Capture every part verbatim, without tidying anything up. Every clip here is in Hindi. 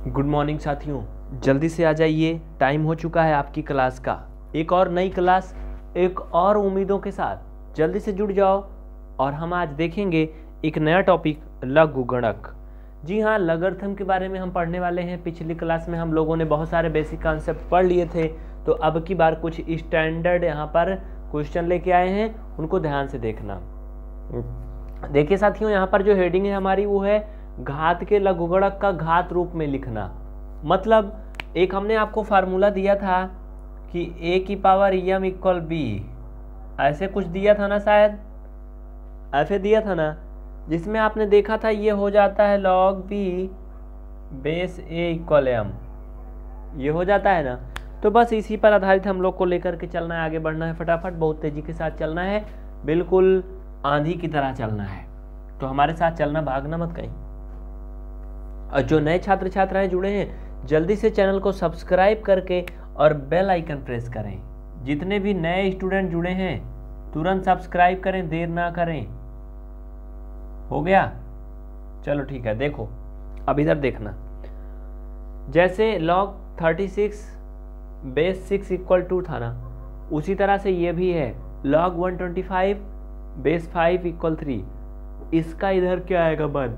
गुड मॉर्निंग साथियों, जल्दी से आ जाइए, टाइम हो चुका है आपकी क्लास का। एक और नई क्लास, एक और उम्मीदों के साथ जल्दी से जुड़ जाओ। और हम आज देखेंगे एक नया टॉपिक, लघुगणक। जी हाँ, लघुगणक के बारे में हम पढ़ने वाले हैं। पिछली क्लास में हम लोगों ने बहुत सारे बेसिक कॉन्सेप्ट पढ़ लिए थे, तो अब की बार कुछ स्टैंडर्ड यहाँ पर क्वेश्चन लेके आए हैं, उनको ध्यान से देखना। देखिए साथियों, यहाँ पर जो हेडिंग है हमारी वो है घात के लघुगणक का घात रूप में लिखना। मतलब एक हमने आपको फार्मूला दिया था कि a की पावर एम इक्वल बी, ऐसे कुछ दिया था ना, शायद ऐसे दिया था ना, जिसमें आपने देखा था ये हो जाता है log B base a equal M, ये हो जाता है ना। तो बस इसी पर आधारित हम लोग को लेकर के चलना है, आगे बढ़ना है, फटाफट बहुत तेजी के साथ चलना है, बिल्कुल आंधी की तरह चलना है। तो हमारे साथ चलना, भागना मत कहीं। और जो नए छात्र छात्राएं जुड़े हैं, जल्दी से चैनल को सब्सक्राइब करके और बेल आइकन प्रेस करें। जितने भी नए स्टूडेंट जुड़े हैं तुरंत सब्सक्राइब करें, देर ना करें। हो गया? चलो ठीक है। देखो अब इधर देखना, जैसे log thirty six base six equal two था ना, उसी तरह से ये भी है log one twenty five base five equal three. इसका इधर क्या आएगा मान?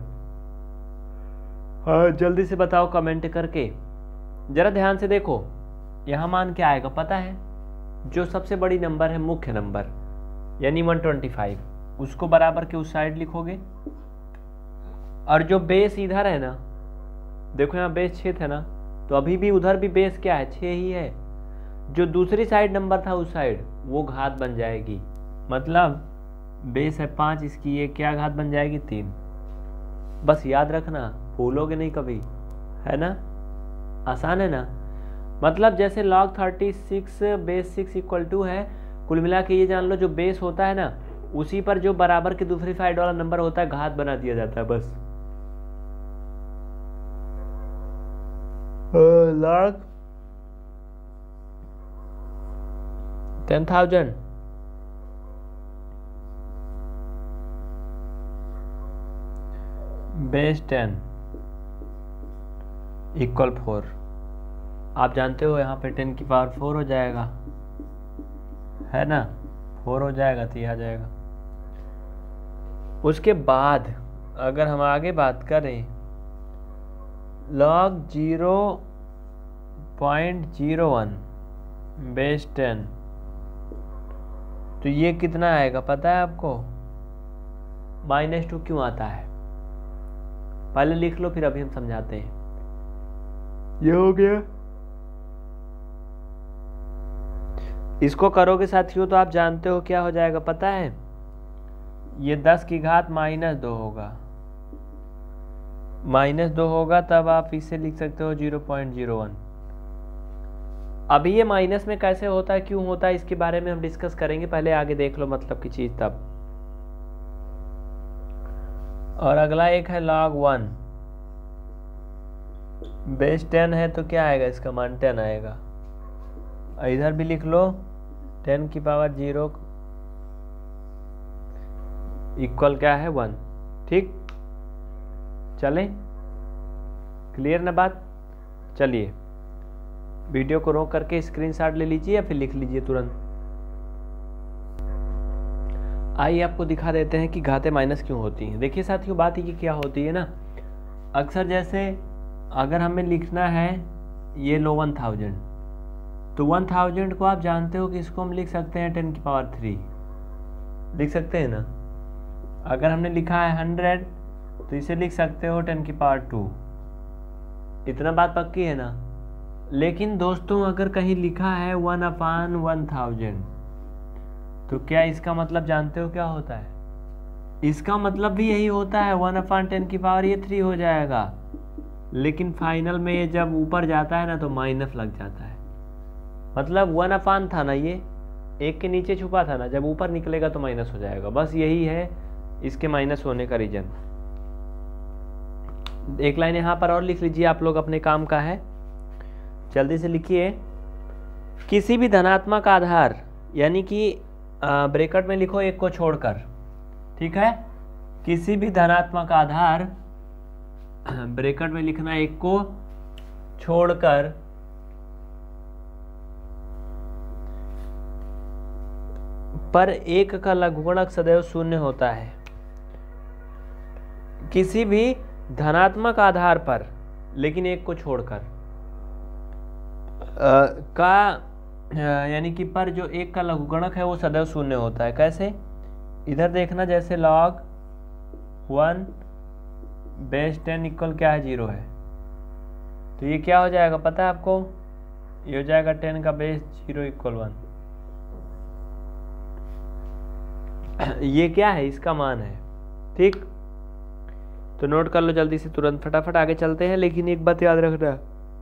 हाँ जल्दी से बताओ कमेंट करके, जरा ध्यान से देखो। यहाँ मान क्या आएगा पता है? जो सबसे बड़ी नंबर है, मुख्य नंबर, यानी वन ट्वेंटी फाइव, उसको बराबर के उस साइड लिखोगे। और जो बेस इधर है ना, देखो यहाँ बेस छः था ना, तो अभी भी उधर भी बेस क्या है? छः ही है। जो दूसरी साइड नंबर था उस साइड, वो घात बन जाएगी। मतलब बेस है पाँच, इसकी ये क्या घात बन जाएगी? तीन। बस याद रखना, भूलोगे नहीं कभी, है ना? आसान है ना? मतलब जैसे log thirty six base six equal two है, कुल मिला के ये जान लो जो बेस होता है ना, उसी पर जो बराबर की दूसरी साइड वाला नंबर होता है घात बना दिया जाता है। बस log ten thousand base ten equal four. आप जानते हो यहाँ पे टेन की पावर फोर हो जाएगा, है ना? फोर हो जाएगा तो यह आ जाएगा। उसके बाद अगर हम आगे बात करें, log zero point zero one base ten, तो ये कितना आएगा पता है आपको? Minus two. क्यों आता है पहले लिख लो, फिर अभी हम समझाते हैं। ये हो गया। इसको करोगे साथियों तो आप जानते हो क्या हो जाएगा पता है? ये दस की घात माइनस दो होगा, माइनस दो होगा, तब आप इसे लिख सकते हो जीरो पॉइंट जीरो वन। अभी ये माइनस में कैसे होता है, क्यों होता है, इसके बारे में हम डिस्कस करेंगे, पहले आगे देख लो मतलब की चीज तब। और अगला एक है लॉग वन बेस टेन है, तो क्या आएगा? इसका मान टेन आएगा। इधर भी लिख लो टेन की पावर जीरो इक्वल क्या है? वन। ठीक, चलें? क्लियर ना बात? चलिए वीडियो को रोक करके स्क्रीनशॉट ले लीजिए या फिर लिख लीजिए तुरंत। आइए आपको दिखा देते हैं कि घातें माइनस क्यों होती हैं। देखिए साथियों, बात ये क्या होती है ना, अक्सर जैसे अगर हमें लिखना है ये लो वन थाउजेंड, तो वन थाउजेंड को आप जानते हो कि इसको हम लिख सकते हैं टेन की पावर थ्री, लिख सकते हैं ना। अगर हमने लिखा है हंड्रेड, तो इसे लिख सकते हो टेन की पावर टू। इतना बात पक्की है ना? लेकिन दोस्तों अगर कहीं लिखा है वन अपान वन थाउजेंड, तो क्या इसका मतलब जानते हो क्या होता है? इसका मतलब भी यही होता है, वन अपान टेन की पावर ये थ्री हो जाएगा। लेकिन फाइनल में ये जब ऊपर जाता है ना, तो माइनस लग जाता है। मतलब वन अपान था ना, ये एक के नीचे छुपा था ना, जब ऊपर निकलेगा तो माइनस हो जाएगा। बस यही है इसके माइनस होने का रीजन। एक लाइन यहाँ पर और लिख लीजिए, आप लोग अपने काम का है, जल्दी से लिखिए। किसी भी धनात्मक आधार, यानी कि ब्रैकेट में लिखो एक को छोड़कर, ठीक है? किसी भी धनात्मक आधार, ब्रैकेट में लिखना एक को छोड़कर पर एक का लघुगणक सदैव शून्य होता है। किसी भी धनात्मक आधार पर, लेकिन एक को छोड़कर का यानी कि पर जो एक का लघुगणक है वो सदैव शून्य होता है। कैसे? इधर देखना, जैसे log one base ten equal क्या है, जीरो है, तो ये क्या हो जाएगा पता है आपको? ये हो जाएगा टेन का बेस जीरो इक्वल वन। ये क्या है? इसका मान है। ठीक, तो नोट कर लो जल्दी से, तुरंत फटाफट आगे चलते हैं। लेकिन एक बात याद रखना,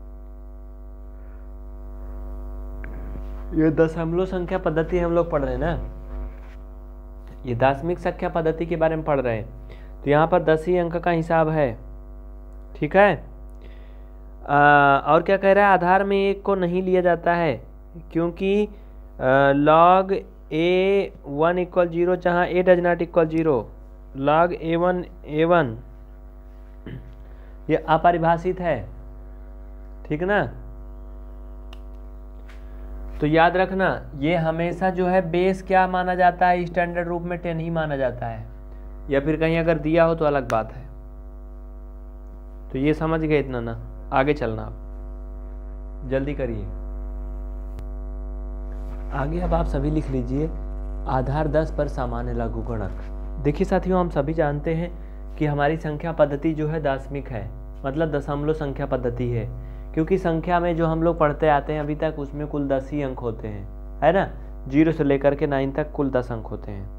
ये दशमलव संख्या पद्धति हम लोग पढ़ रहे हैं ना, ये दशमिक संख्या पद्धति के बारे में पढ़ रहे हैं, तो यहाँ पर दस ही अंक का हिसाब है। ठीक है। आ, और क्या कह रहा है? आधार में एक को नहीं लिया जाता है क्योंकि log A one equal zero, जहाँ A does not equal zero, log A one A one ये अपरिभाषित है। ठीक ना? तो याद रखना, ये हमेशा जो है बेस क्या माना जाता है? स्टैंडर्ड रूप में टेन ही माना जाता है, या फिर कहीं अगर दिया हो तो अलग बात है। तो ये समझ गए इतना ना, आगे चलना आप जल्दी करिए आगे। अब आप सभी लिख लीजिए आधार दस पर सामान्य लघुगणक। देखिए साथियों, हम सभी जानते हैं कि हमारी संख्या पद्धति जो है दशमिक है, मतलब दशमलव संख्या पद्धति है, क्योंकि संख्या में जो हम लोग पढ़ते आते हैं अभी तक उसमें कुल दस ही अंक होते हैं, है ना? जीरो से लेकर के नाइन तक कुल दस अंक होते हैं।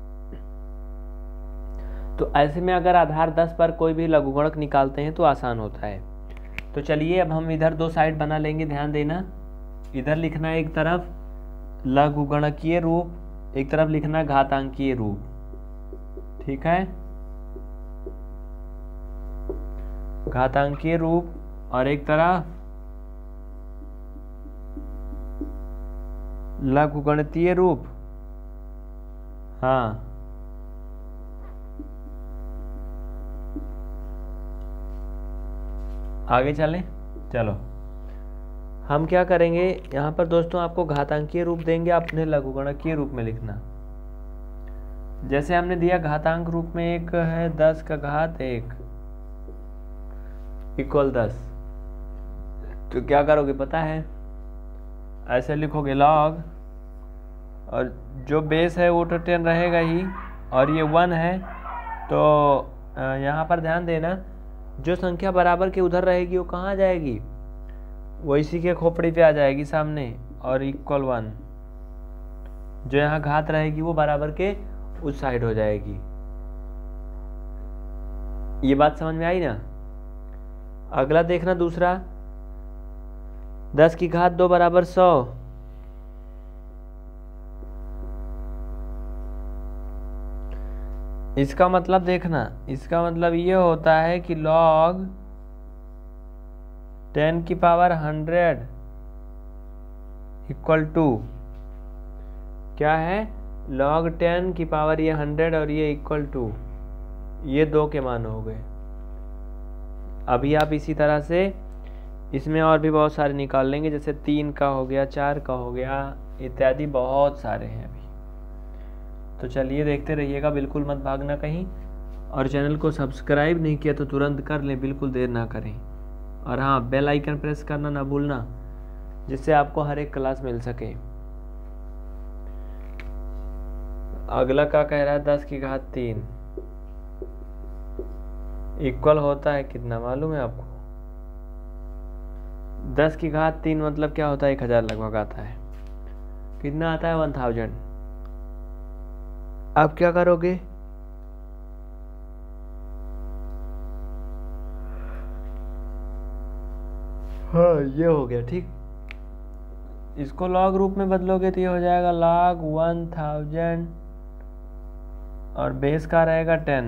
तो ऐसे में अगर आधार दस पर कोई भी लघुगणक निकालते हैं तो आसान होता है। तो चलिए अब हम इधर दो साइड बना लेंगे, ध्यान देना। इधर लिखना है एक तरफ लघुगणकीय रूप, एक तरफ लिखना है घातांकीय रूप। ठीक है, घातांकीय रूप, और एक तरफ लघुगणकीय रूप। हाँ, आगे चलें। चलो हम क्या करेंगे यहाँ पर दोस्तों, आपको घातांकीय रूप देंगे, आपने लघुगणकीय रूप में लिखना। जैसे हमने दिया घातांक रूप में एक है दस का घात एक इक्वल दस, तो क्या करोगे पता है? ऐसे लिखोगे लॉग, और जो बेस है वो तो टेन रहेगा ही, और ये वन है, तो यहाँ पर ध्यान देना, जो संख्या बराबर के उधर रहेगी वो कहाँ जाएगी? वो इसी के खोपड़ी पे आ जाएगी सामने, और इक्वल वन। जो यहाँ घात रहेगी वो बराबर के उस साइड हो जाएगी। ये बात समझ में आई ना? अगला देखना दूसरा, दस की घात दो बराबर सौ। इसका मतलब देखना, इसका मतलब ये होता है कि लॉग टेन की पावर हंड्रेड इक्वल टू क्या है? लॉग टेन की पावर ये हंड्रेड और ये इक्वल टू, ये दो के मान हो गए। अभी आप इसी तरह से इसमें और भी बहुत सारे निकाल लेंगे, जैसे तीन का हो गया, चार का हो गया, इत्यादि बहुत सारे हैं अभी। तो चलिए देखते रहिएगा, बिल्कुल मत भागना कहीं, और चैनल को सब्सक्राइब नहीं किया तो तुरंत कर लें, बिल्कुल देर ना करें। और हाँ, बेल आइकन प्रेस करना ना भूलना, जिससे आपको हर एक क्लास मिल सके। अगला क्या कह रहा है? दस की घात तीन इक्वल होता है कितना मालूम है आपको? दस की घात तीन मतलब क्या होता है? एक हजार लगभग आता है। कितना आता है? One thousand. आप क्या करोगे? हाँ, ये हो गया। ठीक, इसको लॉग रूप में बदलोगे तो ये हो जाएगा लॉग वन थाउजेंड, और बेस का रहेगा टेन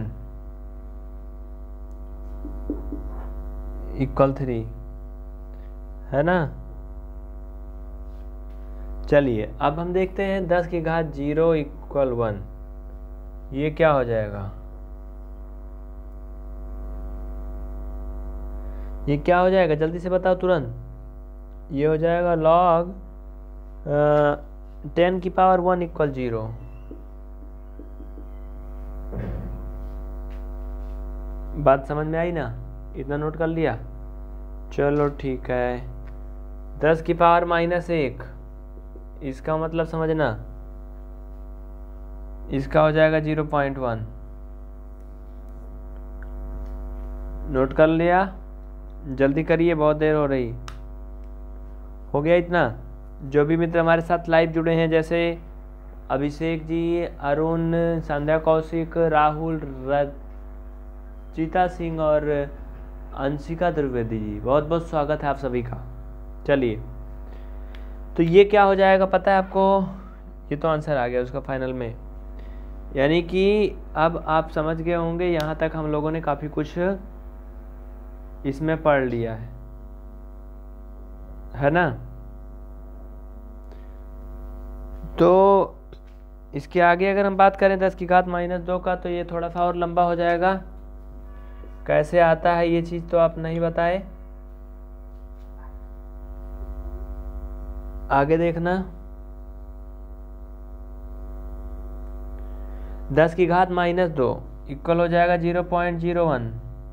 इक्वल थ्री, है ना? चलिए अब हम देखते हैं दस की घात जीरो इक्वल वन, ये क्या हो जाएगा? ये क्या हो जाएगा? जल्दी से बताओ तुरंत। ये हो जाएगा लॉग टेन की पावर वन इक्वल जीरो। बात समझ में आई ना? इतना नोट कर लिया? चलो ठीक है। दस की पावर माइनस एक, इसका मतलब समझना, इसका हो जाएगा जीरो पॉइंट वन। नोट कर लिया? जल्दी करिए, बहुत देर हो रही। हो गया इतना? जो भी मित्र हमारे साथ लाइव जुड़े हैं, जैसे अभिषेक जी, अरुण, संध्या कौशिक, राहुल, रचिता सिंह और अंशिका त्रिवेदी जी, बहुत बहुत स्वागत है आप सभी का। चलिए, तो ये क्या हो जाएगा पता है आपको? ये तो आंसर आ गया उसका फाइनल में। यानी कि अब आप समझ गए होंगे, यहाँ तक हम लोगों ने काफ़ी कुछ इसमें पढ़ लिया है, है ना? तो इसके आगे अगर हम बात करें दस की घात माइनस दो का, तो ये थोड़ा सा और लंबा हो जाएगा। कैसे आता है ये चीज़ तो आप नहीं बताए, आगे देखना। दस की घात माइनस दो इक्वल हो जाएगा zero point zero one,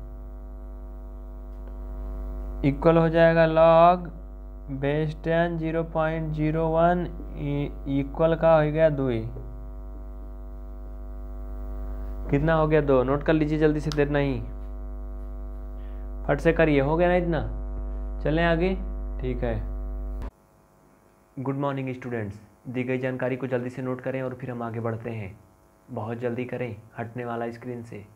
equal हो जाएगा log base ten zero point zero one, equal का हो गया दो। कितना हो गया? दो। नोट कर लीजिए जल्दी से, देर नहीं, फट से करिए। हो गया ना इतना? चलें आगे, ठीक है। गुड मॉर्निंग स्टूडेंट्स, दी गई जानकारी को जल्दी से नोट करें और फिर हम आगे बढ़ते हैं। बहुत जल्दी करें, हटने वाला स्क्रीन से।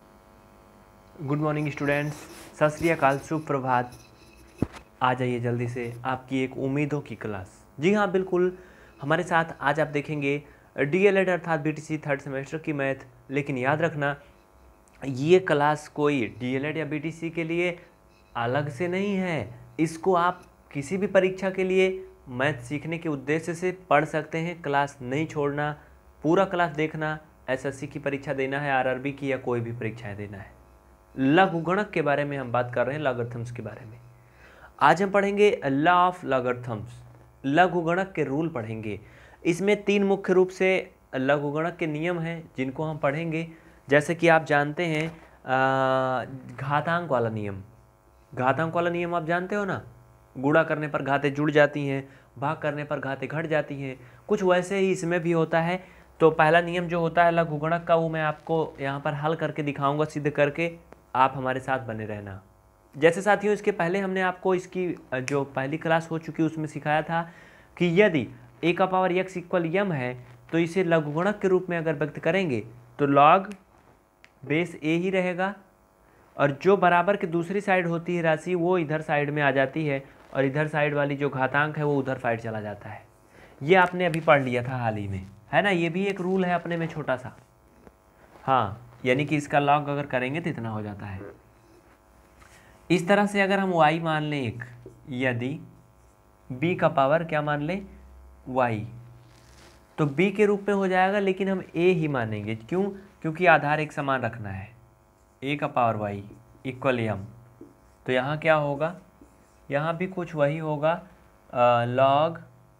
गुड मॉर्निंग स्टूडेंट्स, सत श्री अकाल, सुप्रभात। आ जाइए जल्दी से, आपकी एक उम्मीदों की क्लास। जी हाँ बिल्कुल, हमारे साथ आज आप देखेंगे डीएलएड अर्थात बीटीसी थर्ड सेमेस्टर की मैथ। लेकिन याद रखना, ये क्लास कोई डीएलएड या बीटीसी के लिए अलग से नहीं है। इसको आप किसी भी परीक्षा के लिए मैथ सीखने के उद्देश्य से पढ़ सकते हैं। क्लास नहीं छोड़ना, पूरा क्लास देखना। एसएससी की परीक्षा देना है, आरआरबी की, या कोई भी परीक्षाएं देना है। लघुगणक के बारे में हम बात कर रहे हैं, लॉगरिथम्स के बारे में। आज हम पढ़ेंगे लॉ ऑफ लॉगरिथम्स, लघुगणक के रूल पढ़ेंगे। इसमें तीन मुख्य रूप से लघुगणक के नियम हैं जिनको हम पढ़ेंगे। जैसे कि आप जानते हैं घातांक वाला नियम। घातांक वाला नियम आप जानते हो ना? गुणा करने पर घातें जुड़ जाती हैं, भाग करने पर घातें घट जाती हैं। कुछ वैसे ही इसमें भी होता है। तो पहला नियम जो होता है लघुगणक का, वो मैं आपको यहाँ पर हल करके दिखाऊंगा, सिद्ध करके। आप हमारे साथ बने रहना। जैसे साथियों, इसके पहले हमने आपको इसकी जो पहली क्लास हो चुकी उसमें सिखाया था कि यदि ए का पावर एक्स इक्वल यम है, तो इसे लघुगणक के रूप में अगर व्यक्त करेंगे तो लॉग बेस ए ही रहेगा, और जो बराबर की दूसरी साइड होती है राशि, वो इधर साइड में आ जाती है, और इधर साइड वाली जो घातांक है वो उधर साइड चला जाता है। ये आपने अभी पढ़ लिया था हाल ही में, है ना? ये भी एक रूल है अपने में छोटा सा। हाँ, यानी कि इसका लॉग अगर करेंगे तो इतना हो जाता है। इस तरह से अगर हम y मान लें एक, यदि b का पावर क्या मान लें? y, तो b के रूप में हो जाएगा, लेकिन हम a ही मानेंगे। क्यों? क्योंकि आधार एक समान रखना है। a का पावर y इक्वल m, तो यहाँ क्या होगा? यहाँ भी कुछ वही होगा, log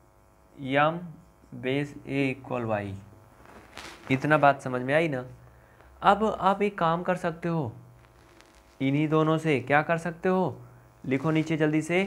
m base a equal y। इतना बात समझ में आई ना? अब आप एक काम कर सकते हो, इन्हीं दोनों से क्या कर सकते हो? लिखो नीचे जल्दी से,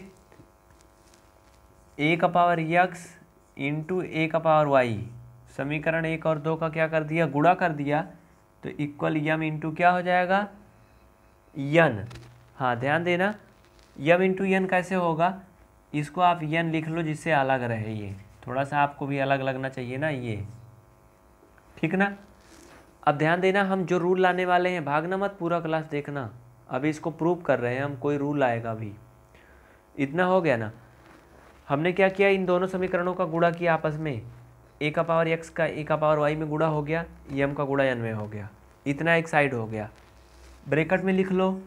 a का पावर x इंटू ए का पावर y। समीकरण एक और दो का क्या कर दिया? गुणा कर दिया, तो इक्वल यम इंटू क्या हो जाएगा? यन। हाँ ध्यान देना, यम इंटू यन कैसे होगा? इसको आप यन लिख लो जिससे अलग रहे। ये थोड़ा सा आपको भी अलग लगना चाहिए ना, ये ठीक ना? अब ध्यान देना, हम जो रूल लाने वाले हैं, भागना मत, पूरा क्लास देखना। अभी इसको प्रूव कर रहे हैं हम, कोई रूल आएगा अभी। इतना हो गया ना? हमने क्या किया? इन दोनों समीकरणों का गुणा किया आपस में। ए का पावर एक्स का ए का पावर वाई में गुणा हो गया, यम का गुणा एन में हो गया। इतना एक साइड हो गया। ब्रैकेट में लिख लो,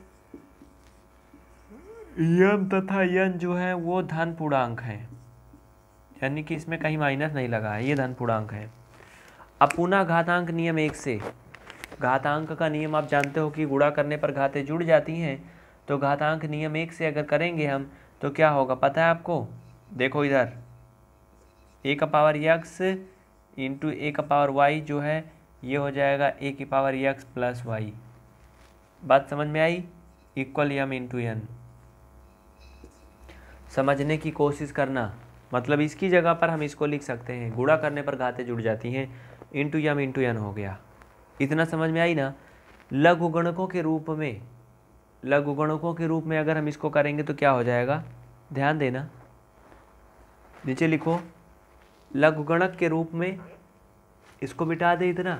यम तथा यन जो है वो धन पूर्णांक है, यानी कि इसमें कहीं माइनस नहीं लगा है, ये धन पूर्णांक है। अब पुनः घातांक नियम एक से, घातांक का नियम आप जानते हो कि गुणा करने पर घातें जुड़ जाती हैं। तो घातांक नियम एक से अगर करेंगे हम, तो क्या होगा पता है आपको? देखो इधर ए का पावर एक्स इंटू ए का पावर वाई जो है ये हो जाएगा ए की पावर एक्स प्लस वाई। बात समझ में आई? Equal M into N. समझने की कोशिश करना, मतलब इसकी जगह पर हम इसको लिख सकते हैं, गुणा करने पर घातें जुड़ जाती हैं, इंटू यम इंटू एन हो गया। इतना समझ में आई ना? लघुगणकों के रूप में, लघुगणकों के रूप में अगर हम इसको करेंगे तो क्या हो जाएगा, ध्यान देना, नीचे लिखो लघुगणक के रूप में। इसको मिटा दे इतना,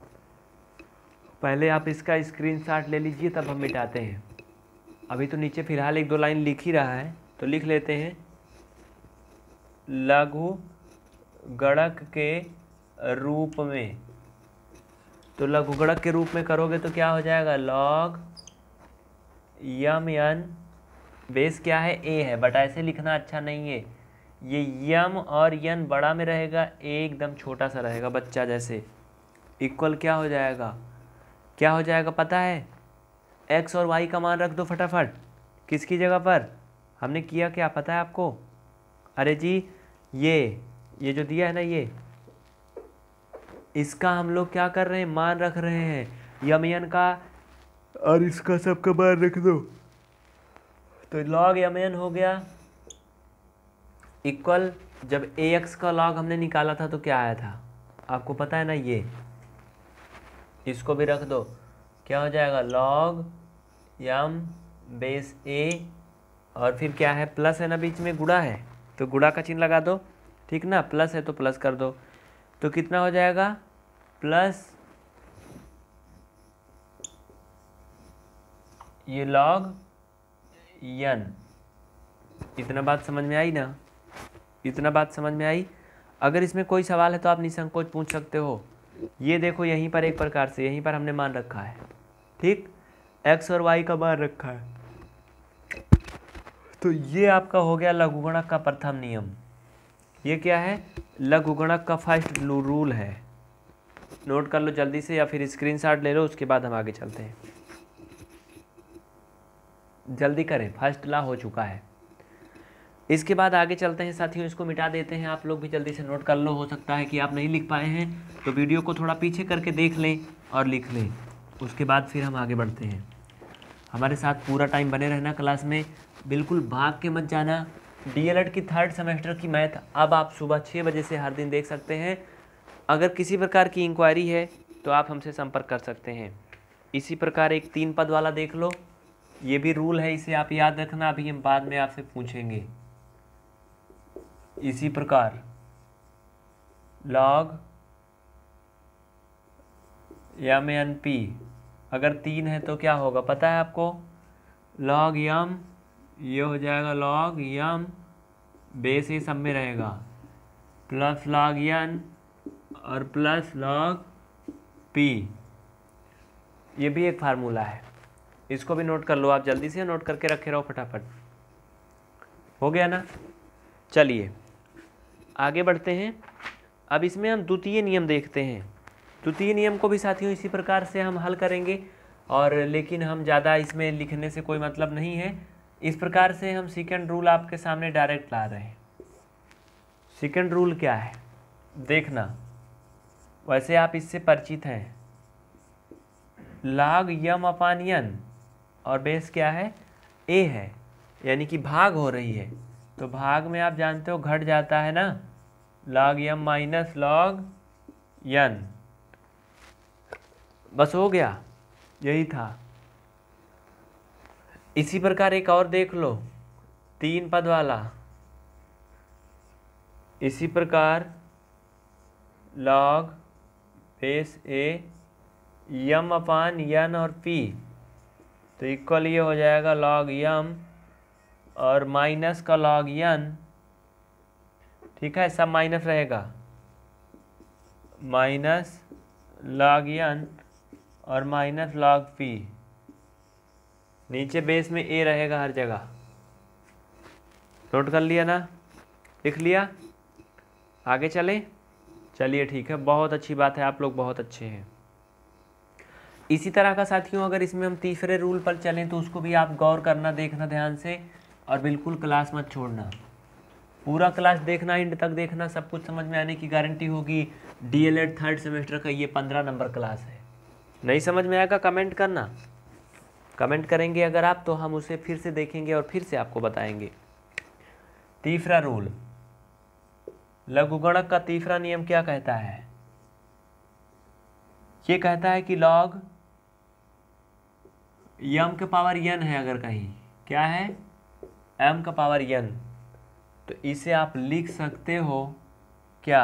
पहले आप इसका स्क्रीनशॉट ले लीजिए तब हम मिटाते हैं। अभी तो नीचे फिलहाल एक दो लाइन लिख ही रहा है तो लिख लेते हैं। लघुगणक के रूप में, तो लघुगणक के रूप में करोगे तो क्या हो जाएगा, लॉग यम एन, बेस क्या है, ए है, बट ऐसे लिखना अच्छा नहीं है, ये यम और यन बड़ा में रहेगा, ए एकदम छोटा सा रहेगा बच्चा जैसे। इक्वल क्या हो जाएगा, क्या हो जाएगा पता है, एक्स और वाई का मान रख दो फटाफट। किसकी जगह पर? हमने किया क्या पता है आपको? अरे जी ये ये जो दिया है ना, ये इसका हम लोग क्या कर रहे हैं, मान रख रहे हैं यम एन का, और इसका सबका मान रख दो, तो लॉग यम एन हो गया। इक्वल जब ए एक्स का लॉग हमने निकाला था तो क्या आया था आपको पता है ना, ये इसको भी रख दो, क्या हो जाएगा, लॉग यम बेस ए, और फिर क्या है, प्लस है ना, बीच में गुणा है तो गुणा का चिन्ह लगा दो, ठीक ना, प्लस है तो प्लस कर दो, तो कितना हो जाएगा, प्लस ये लॉग यन। इतना बात समझ में आई ना? इतना बात समझ में आई? अगर इसमें कोई सवाल है तो आप निसंकोच पूछ सकते हो। ये देखो यहीं पर एक प्रकार से यहीं पर हमने मान रखा है, ठीक, एक्स और वाई का मान रखा है, तो ये आपका हो गया लघुगणक का प्रथम नियम। ये क्या है, लघुगणक का फर्स्ट रूल है, नोट कर लो जल्दी से या फिर स्क्रीनशॉट ले लो, उसके बाद हम आगे चलते हैं। जल्दी करें, फर्स्ट ला हो चुका है। इसके बाद आगे चलते हैं साथियों, इसको मिटा देते हैं, आप लोग भी जल्दी से नोट कर लो, हो सकता है कि आप नहीं लिख पाए हैं तो वीडियो को थोड़ा पीछे करके देख लें और लिख लें, उसके बाद फिर हम आगे बढ़ते हैं। हमारे साथ पूरा टाइम बने रहना क्लास में, बिल्कुल भाग के मत जाना। डीएलएड की थर्ड सेमेस्टर की मैथ अब आप सुबह छः बजे से हर दिन देख सकते हैं। अगर किसी प्रकार की इंक्वायरी है तो आप हमसे संपर्क कर सकते हैं। इसी प्रकार एक तीन पद वाला देख लो, ये भी रूल है, इसे आप याद रखना, अभी हम बाद में आपसे पूछेंगे। इसी प्रकार लॉग यम एन पी, अगर तीन है तो क्या होगा पता है आपको, लॉग यम, ये हो जाएगा लॉग यम बेस ये सब में रहेगा, प्लस लॉग यन और प्लस लॉग पी, ये भी एक फार्मूला है, इसको भी नोट कर लो, आप जल्दी से नोट करके रखे रहो फटाफट। हो गया ना? चलिए आगे बढ़ते हैं। अब इसमें हम द्वितीय नियम देखते हैं। द्वितीय नियम को भी साथियों इसी प्रकार से हम हल करेंगे, और लेकिन हम ज़्यादा इसमें लिखने से कोई मतलब नहीं है। इस प्रकार से हम सेकंड रूल आपके सामने डायरेक्ट ला रहे हैं। सेकंड रूल क्या है देखना, वैसे आप इससे परिचित हैं, लॉग यम अपान यन और बेस क्या है, ए है, यानी कि भाग हो रही है, तो भाग में आप जानते हो घट जाता है ना, log M minus log N, बस हो गया, यही था। इसी प्रकार एक और देख लो, तीन पद वाला, इसी प्रकार लॉग बेस ए यम अपान यन और पी, तो इक्वल ये हो जाएगा लॉग यम और माइनस का लॉग यन, ठीक है, सब माइनस रहेगा, माइनस लॉग यन और माइनस लॉग पी, नीचे बेस में ए रहेगा हर जगह। नोट कर लिया ना, लिख लिया, आगे चले, चलिए ठीक है, बहुत अच्छी बात है, आप लोग बहुत अच्छे हैं। इसी तरह का साथियों अगर इसमें हम तीसरे रूल पर चलें तो उसको भी आप गौर करना, देखना ध्यान से, और बिल्कुल क्लास मत छोड़ना। पूरा क्लास देखना, एंड तक देखना, सब कुछ समझ में आने की गारंटी होगी। डीएलएड थर्ड सेमेस्टर का ये पंद्रह नंबर क्लास है। नहीं समझ में आएगा कमेंट करना, कमेंट करेंगे अगर आप तो हम उसे फिर से देखेंगे और फिर से आपको बताएंगे। तीसरा रूल, लघुगणक का तीसरा नियम क्या कहता है? ये कहता है कि लॉग यम के पावर यन है, अगर कहीं क्या है एम का पावर यन, तो इसे आप लिख सकते हो क्या,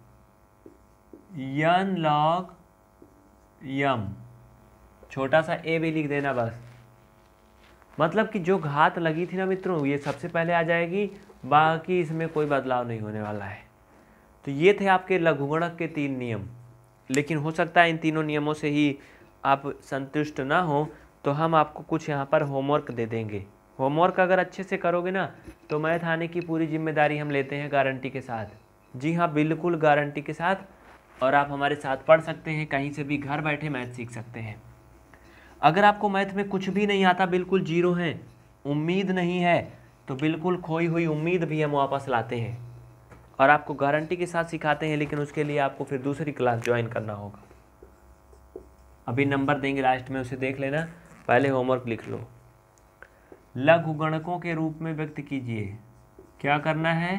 यन लॉग यम, छोटा सा ए भी लिख देना बस। मतलब कि जो घात लगी थी ना मित्रों, ये सबसे पहले आ जाएगी, बाकी इसमें कोई बदलाव नहीं होने वाला है। तो ये थे आपके लघुगणक के तीन नियम। लेकिन हो सकता है इन तीनों नियमों से ही आप संतुष्ट ना हो, तो हम आपको कुछ यहाँ पर होमवर्क दे देंगे। होमवर्क अगर अच्छे से करोगे ना तो मैथ आने की पूरी जिम्मेदारी हम लेते हैं गारंटी के साथ। जी हाँ, बिल्कुल गारंटी के साथ। और आप हमारे साथ पढ़ सकते हैं, कहीं से भी घर बैठे मैथ सीख सकते हैं। अगर आपको मैथ में कुछ भी नहीं आता, बिल्कुल जीरो है, उम्मीद नहीं है, तो बिल्कुल खोई हुई उम्मीद भी हम वापस लाते हैं और आपको गारंटी के साथ सिखाते हैं। लेकिन उसके लिए आपको फिर दूसरी क्लास ज्वाइन करना होगा। अभी नंबर देंगे लास्ट में, उसे देख लेना, पहले होमवर्क लिख लो। लघुगणकों के रूप में व्यक्त कीजिए। क्या करना है?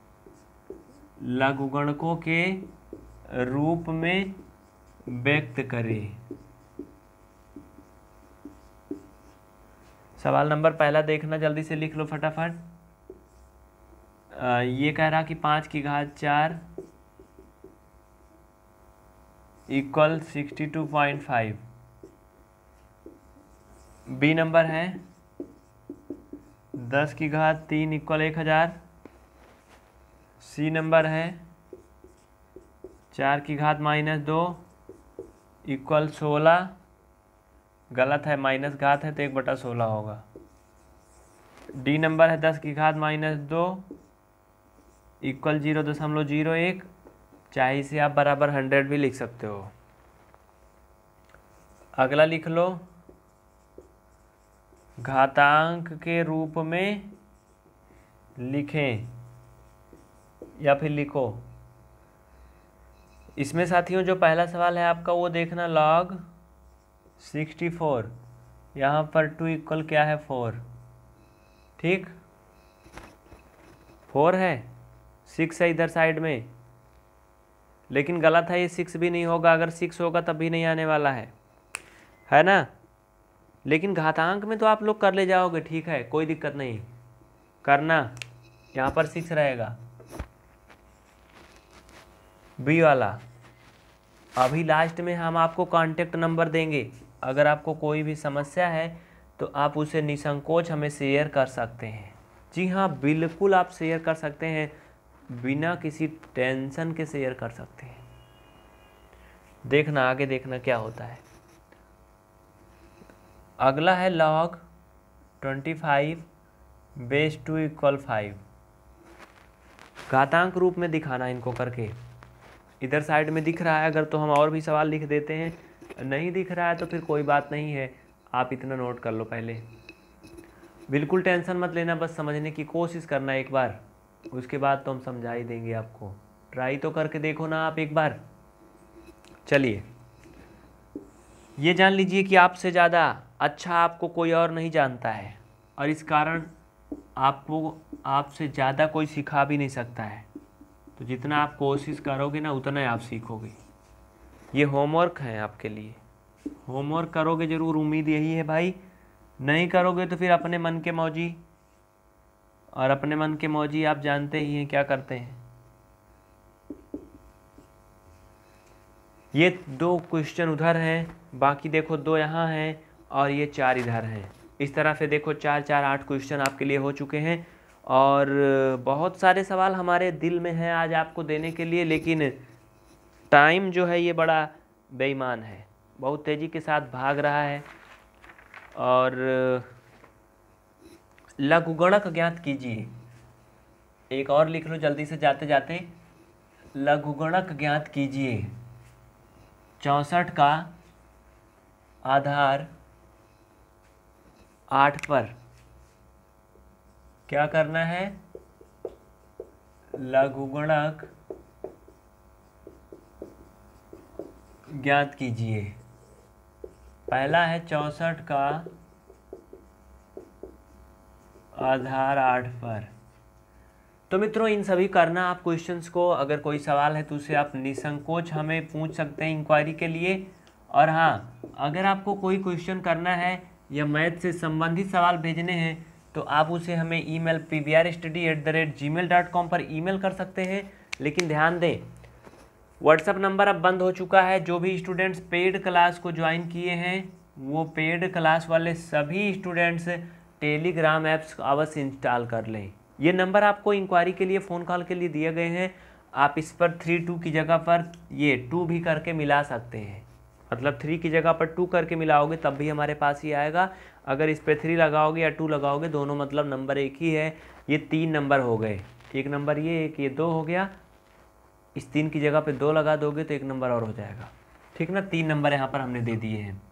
लघुगणकों के रूप में व्यक्त करें। सवाल नंबर पहला देखना, जल्दी से लिख लो फटाफट। ये कह रहा कि पाँच की घात चार equal sixty two point five. B number है दस की घात तीन इक्वल एक हज़ार। सी नंबर है चार की घात माइनस दो इक्वल सोलह। गलत है, माइनस घात है तो एक बटा सोलह होगा। डी नंबर है दस की घात माइनस दो इक्वल जीरो दशमलव जीरो एक। चाहे इसे आप बराबर हंड्रेड भी लिख सकते हो। अगला लिख लो, घातांक के रूप में लिखें या फिर लिखो। इसमें साथियों जो पहला सवाल है आपका वो देखना, लॉग सिक्सटी फोर, यहाँ पर टू इक्वल क्या है फोर। ठीक, फोर है, सिक्स है इधर साइड में, लेकिन गलत है, ये सिक्स भी नहीं होगा। अगर सिक्स होगा तब भी नहीं आने वाला है, है ना। लेकिन घातांक में तो आप लोग कर ले जाओगे, ठीक है, कोई दिक्कत नहीं करना। यहाँ पर सिक्स रहेगा, बी वाला। अभी लास्ट में हम आपको कांटेक्ट नंबर देंगे, अगर आपको कोई भी समस्या है तो आप उसे निसंकोच हमें शेयर कर सकते हैं। जी हाँ, बिल्कुल आप शेयर कर सकते हैं, बिना किसी टेंशन के शेयर कर सकते हैं। देखना आगे, देखना क्या होता है। अगला है log twenty five base two equal five. घातांक रूप में दिखाना इनको करके। इधर साइड में दिख रहा है अगर तो हम और भी सवाल लिख देते हैं, नहीं दिख रहा है तो फिर कोई बात नहीं है, आप इतना नोट कर लो पहले। बिल्कुल टेंशन मत लेना, बस समझने की कोशिश करना एक बार, उसके बाद तो हम समझा ही देंगे आपको। ट्राई तो करके देखो ना आप एक बार। चलिए, ये जान लीजिए कि आपसे ज़्यादा अच्छा आपको कोई और नहीं जानता है, और इस कारण आपको आपसे ज़्यादा कोई सिखा भी नहीं सकता है। तो जितना आप कोशिश करोगे ना उतना आप सीखोगे। ये होमवर्क है आपके लिए, होमवर्क करोगे ज़रूर, उम्मीद यही है भाई। नहीं करोगे तो फिर अपने मन के मौजी, और अपने मन के मौजी आप जानते ही हैं क्या करते हैं। ये दो क्वेश्चन उधर हैं, बाकी देखो दो यहाँ हैं और ये चार इधर हैं। इस तरह से देखो चार चार आठ क्वेश्चन आपके लिए हो चुके हैं, और बहुत सारे सवाल हमारे दिल में हैं आज आपको देने के लिए, लेकिन टाइम जो है ये बड़ा बेईमान है, बहुत तेज़ी के साथ भाग रहा है। और लघुगणक ज्ञात कीजिए, एक और लिख लो जल्दी से जाते जाते। लघुगणक ज्ञात कीजिए, चौंसठ का आधार आठ पर क्या करना है? लघुगणक ज्ञात कीजिए। पहला है चौसठ का आधार आठ पर। तो मित्रों इन सभी करना आप क्वेश्चंस को, अगर कोई सवाल है तो उसे आप निसंकोच हमें पूछ सकते हैं इंक्वायरी के लिए। और हाँ, अगर आपको कोई क्वेश्चन करना है या मैथ से संबंधित सवाल भेजने हैं तो आप उसे हमें email P V R study at the rate Gmail dot com पर ईमेल कर सकते हैं। लेकिन ध्यान दें, व्हाट्सएप नंबर अब बंद हो चुका है। जो भी स्टूडेंट्स पेड क्लास को ज्वाइन किए हैं वो पेड क्लास वाले सभी स्टूडेंट्स टेलीग्राम ऐप्स अवश्य इंस्टॉल कर लें। ये नंबर आपको इंक्वायरी के लिए फ़ोन कॉल के लिए दिए गए हैं। आप इस पर थ्री टू की जगह पर ये टू भी करके मिला सकते हैं, मतलब थ्री की जगह पर टू करके मिलाओगे तब भी हमारे पास ही आएगा। अगर इस पर थ्री लगाओगे या टू लगाओगे, दोनों मतलब नंबर एक ही है। ये तीन नंबर हो गए, एक नंबर ये, एक ये, दो हो गया। इस तीन की जगह पे दो लगा दोगे तो एक नंबर और हो जाएगा, ठीक ना। तीन नंबर यहाँ पर हमने दे दिए हैं।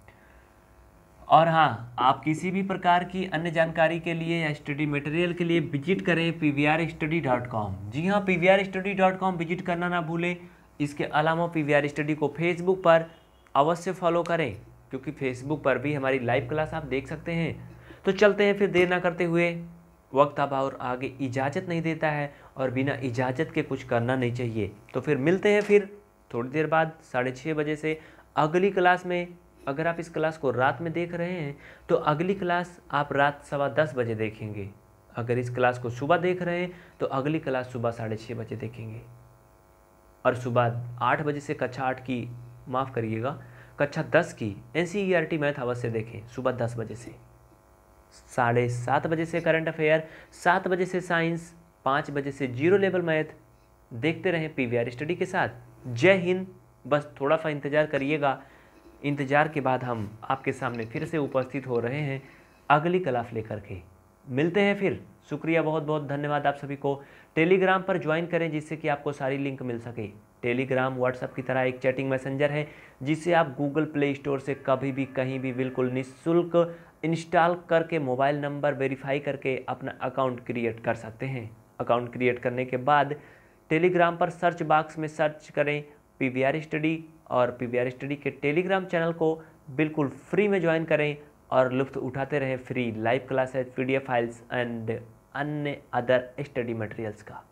और हाँ, आप किसी भी प्रकार की अन्य जानकारी के लिए या स्टडी मटेरियल के लिए विजिट करें P V R study dot com. जी हाँ, P V R study dot com visit करना ना भूलें। इसके अलावा पी वी आर स्टडी को फेसबुक पर अवश्य फॉलो करें, क्योंकि फेसबुक पर भी हमारी लाइव क्लास आप देख सकते हैं। तो चलते हैं फिर, देर ना करते हुए, वक्त अब और आगे इजाज़त नहीं देता है और बिना इजाज़त के कुछ करना नहीं चाहिए। तो फिर मिलते हैं फिर थोड़ी देर बाद साढ़े छः बजे से अगली क्लास में। अगर आप इस क्लास को रात में देख रहे हैं तो अगली क्लास आप रात सवा दस बजे देखेंगे। अगर इस क्लास को सुबह देख रहे हैं तो अगली क्लास सुबह साढ़े छः बजे देखेंगे। और सुबह आठ बजे से कक्षा आठ की, माफ़ करिएगा, कक्षा दस की N C E R T math अवश्य देखें सुबह दस बजे से। साढ़े सात बजे से करंट अफेयर, सात बजे से साइंस, पाँच बजे से जीरो लेवल मैथ देखते रहें पी वी आर स्टडी के साथ। जय हिंद। बस थोड़ा सा इंतज़ार करिएगा, इंतज़ार के बाद हम आपके सामने फिर से उपस्थित हो रहे हैं अगली क्लास लेकर के। मिलते हैं फिर। शुक्रिया, बहुत बहुत धन्यवाद आप सभी को। टेलीग्राम पर ज्वाइन करें जिससे कि आपको सारी लिंक मिल सके। टेलीग्राम व्हाट्सएप की तरह एक चैटिंग मैसेंजर है जिसे आप गूगल प्ले स्टोर से कभी भी कहीं भी बिल्कुल निःशुल्क इंस्टॉल करके मोबाइल नंबर वेरीफाई करके अपना अकाउंट क्रिएट कर सकते हैं। अकाउंट क्रिएट करने के बाद टेलीग्राम पर सर्च बॉक्स में सर्च करें पी वी आर स्टडी, और पी वी आर स्टडी के टेलीग्राम चैनल को बिल्कुल फ्री में ज्वाइन करें और लुत्फ़ उठाते रहें free live classes, P D F files and अन्य अदर स्टडी मटेरियल्स का।